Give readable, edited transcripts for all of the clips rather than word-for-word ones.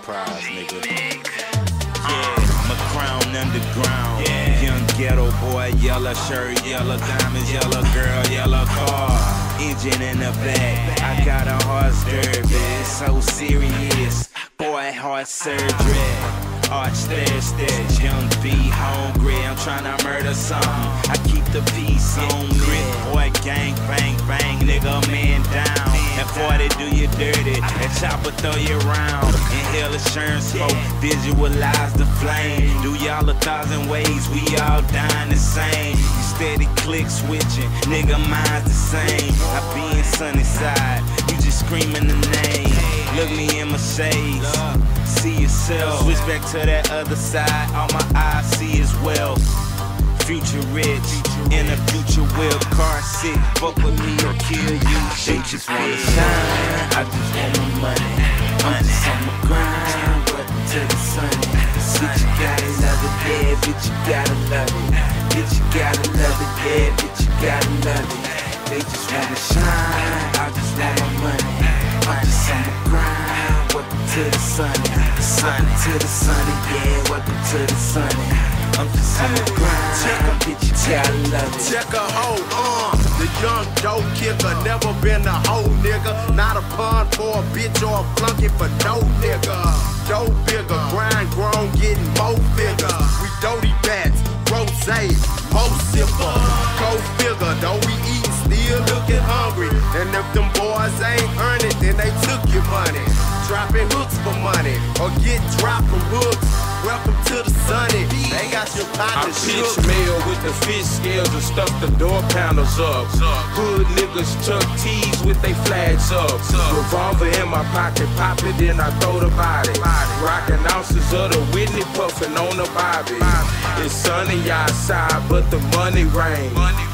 Enterprise, nigga. Yeah, my crown underground. Young ghetto boy, yellow shirt, yellow diamonds, yellow girl, yellow car. Engine in the back, I got a horse derby. It's so serious, boy, heart surgery. Arch stairs, young B hungry. I'm tryna murder something. I keep the peace on me. Boy, gang, bang, bang, nigga, man down. And 40 do you dirty, and chopper throw you around. Inhale insurance smoke, visualize the flame. Do y'all 1,000 ways, we all dying the same. You steady click switching, nigga, mine's the same. I be in sunny side, you just screaming the name. Look me in my shades, see yourself. Switch back to that other side, all my eyes see is wealth. Future rich, in a future whip, car sick. Fuck with me or kill you. They just wanna shine, I just want my money. I'm just on my grind, welcome to the sun. Bitch, you gotta love it, yeah, bitch, you gotta love it. Bitch, you gotta love it, yeah, bitch, you gotta love it. They just wanna shine, I just want my money. I'm just on my grind, welcome to the sun. Welcome to the sun, yeah, welcome to the sun. I'm just on the grind, bitch, you gotta love it. Check a hoe, the young dope kicker, never been a hoe, nigga. Not a pun for a bitch or a flunky for no nigga. Dope bigger, grind grown, getting more figures. We doty bats, rose, mo sipper. Go figure, though we eatin', still looking hungry. And if them boys ain't earn it, then they took your money. Dropping hooks for money, or get dropped from hooks. Welcome to the sunny. They got your I pockets pitch shook. mail with the fish scales and stuff the door panels up. Hood niggas tuck tees with they flags up. Revolver in my pocket, pop it, then I throw the body. Rockin' ounces of the Whitney, puffin' on the Bobby. It's sunny outside, but the money rain.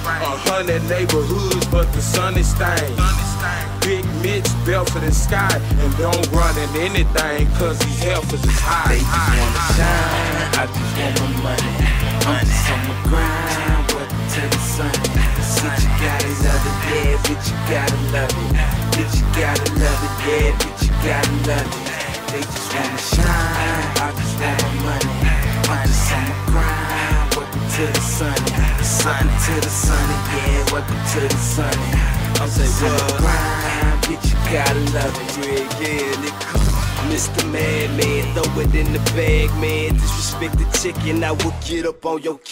100 neighborhoods, but the sun is stained. Big Mitch, Belford and Sky, and don't run in anything, cause these heifers is high. They just wanna shine, I just want my money. I'm just on my grind, welcome to the sun. Bitch, you gotta love it, yeah, bitch, you gotta love it. Bitch, you gotta love it, yeah, bitch, you gotta love it. They just wanna shine, I just want my money. I'm just on my grind, welcome to the sun. Welcome to the sun, yeah, welcome to the sun. I'm just on my grind, bitch, you gotta love it. Yeah, nigga. Mr. Madman, throw it in the bag, man. Disrespect the chicken, I will get up on your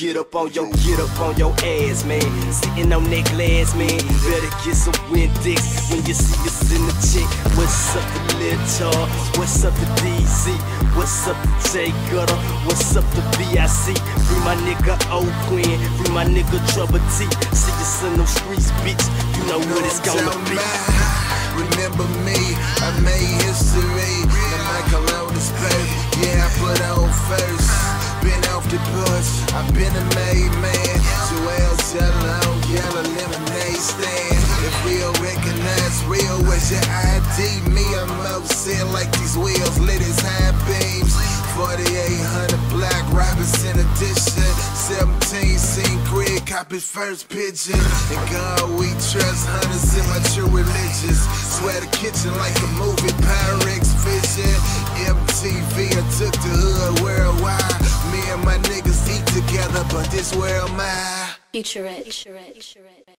ass, man. Sitting on that glass, man. Better get some Windex when you see us in the chick. What's up to Lil Char? What's up to DC? What's up to J Gutter? What's up to BIC? Free my nigga O Queen, free my nigga Trouble T. See us in them streets, bitch. You know what it's gonna be. Remember me, I made history. The Michael Lotus baby, yeah, I put on first. Been off the bus, I've been a made man. Joel Jello, yellow lemonade stand. If real recognize real, where's your ID? Me, I'm upset like these wheels lit as high beams. 4800 Black Robinson edition. 17 seen Greg cop his first pigeon. And God we trust, hunters in my true religions. Swear the kitchen like a movie, Pyrex vision. MTV, I took the hood worldwide. Me and my niggas eat together, but this world mine. Future Rich.